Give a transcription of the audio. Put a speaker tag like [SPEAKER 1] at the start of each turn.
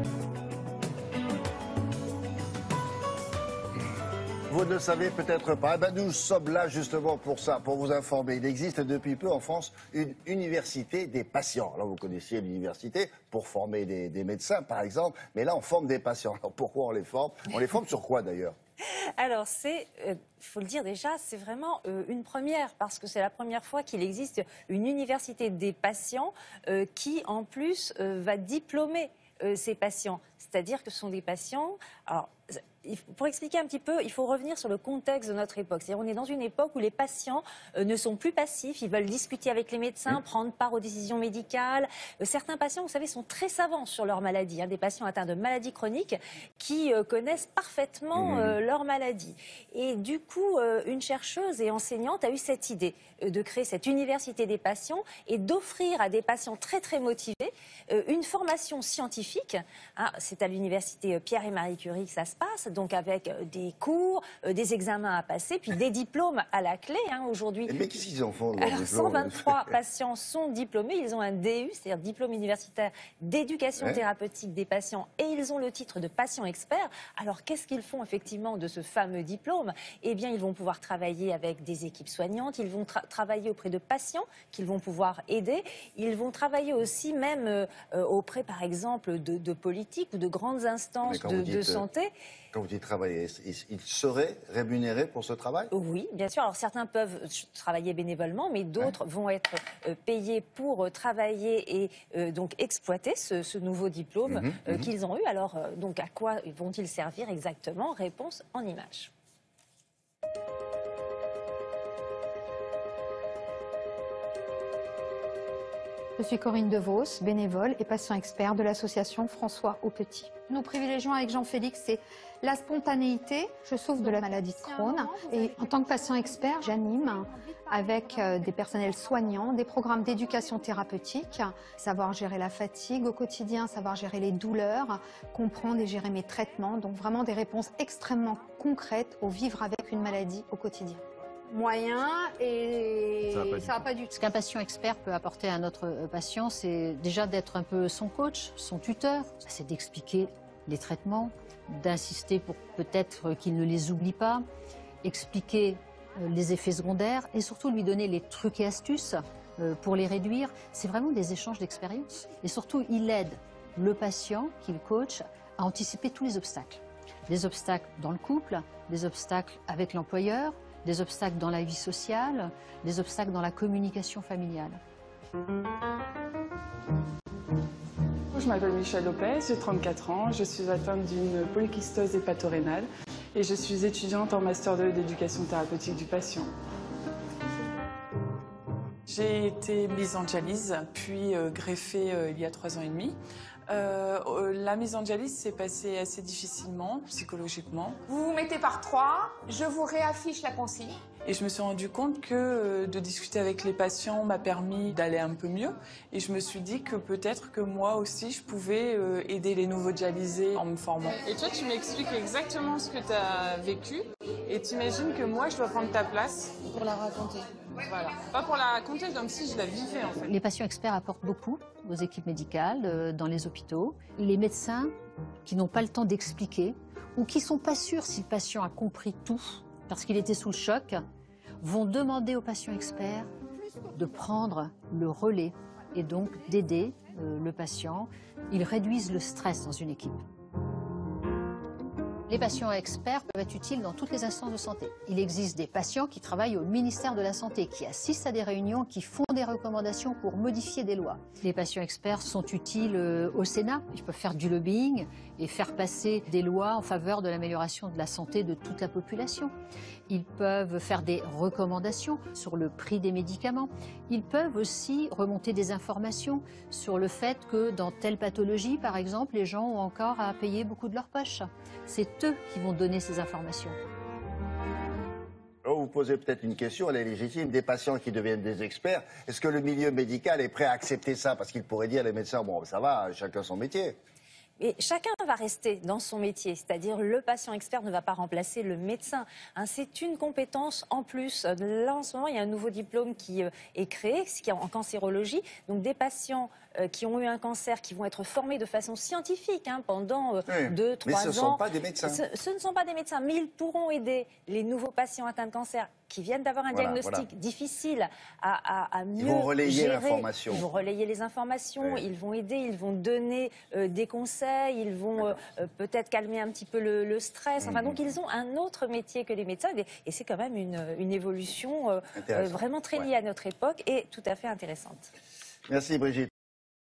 [SPEAKER 1] Vous ne le savez peut-être pas. Eh ben, nous sommes là justement pour ça, pour vous informer. Il existe depuis peu en France une université des patients. Alors vous connaissiez l'université pour former des médecins par exemple, mais là on forme des patients. Alors pourquoi on les forme? On les forme sur quoi d'ailleurs?
[SPEAKER 2] Alors, il faut le dire déjà, c'est vraiment une première, parce que c'est la première fois qu'il existe une université des patients qui, en plus, va diplômer ces patients. C'est-à-dire que ce sont des patients... Alors, pour expliquer un petit peu, il faut revenir sur le contexte de notre époque. C'est-à-dire, on est dans une époque où les patients ne sont plus passifs, ils veulent discuter avec les médecins, prendre part aux décisions médicales. Certains patients, vous savez, sont très savants sur leur maladie. Des patients atteints de maladies chroniques qui connaissent parfaitement leur maladie. Et du coup, une chercheuse et enseignante a eu cette idée de créer cette université des patients et d'offrir à des patients très très motivés une formation scientifique. C'est à l'université Pierre et Marie Curie que ça se passe, donc avec des cours, des examens à passer, puis des diplômes à la clé aujourd'hui.
[SPEAKER 1] Mais qu'est-ce qu'ils en font?
[SPEAKER 2] Alors, 123 patients sont diplômés, ils ont un DU, c'est-à-dire diplôme universitaire d'éducation thérapeutique des patients, et ils ont le titre de patient expert. Alors qu'est-ce qu'ils font effectivement de ce fameux diplôme? Eh bien, ils vont pouvoir travailler avec des équipes soignantes, ils vont travailler auprès de patients qu'ils vont pouvoir aider, ils vont travailler aussi même auprès, par exemple, de politiques ou de grandes instances de santé.
[SPEAKER 1] Quand vous dites travailler, ils seraient rémunérés pour ce travail?
[SPEAKER 2] Oui, bien sûr. Alors certains peuvent travailler bénévolement, mais d'autres vont être payés pour travailler et donc exploiter ce nouveau diplôme qu'ils ont eu. Alors donc à quoi vont-ils servir exactement? Réponse en images.
[SPEAKER 3] Je suis Corinne Devos, bénévole et patient expert de l'association François Aupetit. Nous privilégions avec Jean-Félix, c'est la spontanéité. Je souffre de la maladie de Crohn et en tant que patient expert, j'anime avec des personnels soignants des programmes d'éducation thérapeutique, savoir gérer la fatigue au quotidien, savoir gérer les douleurs, comprendre et gérer mes traitements, donc vraiment des réponses extrêmement concrètes au vivre avec une maladie au quotidien. Moyen et ça va pas du tout.
[SPEAKER 4] Ce qu'un patient expert peut apporter à notre patient, c'est déjà d'être un peu son coach, son tuteur. C'est d'expliquer les traitements, d'insister pour peut-être qu'il ne les oublie pas, expliquer les effets secondaires et surtout lui donner les trucs et astuces pour les réduire. C'est vraiment des échanges d'expérience. Et surtout, il aide le patient qu'il coach à anticiper tous les obstacles. Les obstacles dans le couple, les obstacles avec l'employeur, des obstacles dans la vie sociale, des obstacles dans la communication familiale.
[SPEAKER 5] Je m'appelle Michèle Lopez, j'ai 34 ans, je suis atteinte d'une polykystose hépatorénale et je suis étudiante en Master 2 d'éducation thérapeutique du patient. J'ai été mise en dialyse, puis greffée il y a 3 ans et demi. La mise en dialyse s'est passée assez difficilement, psychologiquement.
[SPEAKER 6] Vous vous mettez par 3, je vous réaffiche la consigne.
[SPEAKER 5] Et je me suis rendu compte que de discuter avec les patients m'a permis d'aller un peu mieux. Et je me suis dit que peut-être que moi aussi, je pouvais aider les nouveaux dialysés en me formant. Et toi, tu m'expliques exactement ce que tu as vécu. Et t'imagines que moi, je dois prendre ta place.
[SPEAKER 4] Pour la raconter.
[SPEAKER 5] Voilà. Pas pour la raconter, comme si je la vivais en fait.
[SPEAKER 4] Les patients experts apportent beaucoup aux équipes médicales dans les hôpitaux. Les médecins qui n'ont pas le temps d'expliquer ou qui ne sont pas sûrs si le patient a compris tout parce qu'il était sous le choc, vont demander aux patients experts de prendre le relais et donc d'aider le patient. Ils réduisent le stress dans une équipe. Les patients experts peuvent être utiles dans toutes les instances de santé. Il existe des patients qui travaillent au ministère de la Santé, qui assistent à des réunions, qui font des recommandations pour modifier des lois. Les patients experts sont utiles au Sénat. Ils peuvent faire du lobbying et faire passer des lois en faveur de l'amélioration de la santé de toute la population. Ils peuvent faire des recommandations sur le prix des médicaments. Ils peuvent aussi remonter des informations sur le fait que dans telle pathologie, par exemple, les gens ont encore à payer beaucoup de leur poche. C'est eux qui vont donner ces informations.
[SPEAKER 1] Alors vous posez peut-être une question, elle est légitime, des patients qui deviennent des experts. Est-ce que le milieu médical est prêt à accepter ça? Parce qu'il pourrait dire, les médecins, bon, ça va, chacun son métier.
[SPEAKER 2] Et chacun va rester dans son métier, c'est-à-dire le patient expert ne va pas remplacer le médecin. C'est une compétence en plus. Là, en ce moment, il y a un nouveau diplôme qui est créé, qui est en cancérologie. Donc des patients qui ont eu un cancer, qui vont être formés de façon scientifique pendant 2-3 ans.
[SPEAKER 1] Mais ce ne sont pas des médecins.
[SPEAKER 2] Ce ne sont pas des médecins, mais ils pourront aider les nouveaux patients atteints de cancer qui viennent d'avoir un diagnostic difficile à mieux
[SPEAKER 1] Ils vont relayer
[SPEAKER 2] gérer.
[SPEAKER 1] l'information.
[SPEAKER 2] Ils vont relayer les informations, ils vont aider, ils vont donner des conseils, ils vont peut-être calmer un petit peu le stress. Enfin, donc ils ont un autre métier que les médecins et c'est quand même une évolution vraiment très liée à notre époque et tout à fait intéressante.
[SPEAKER 1] Merci Brigitte.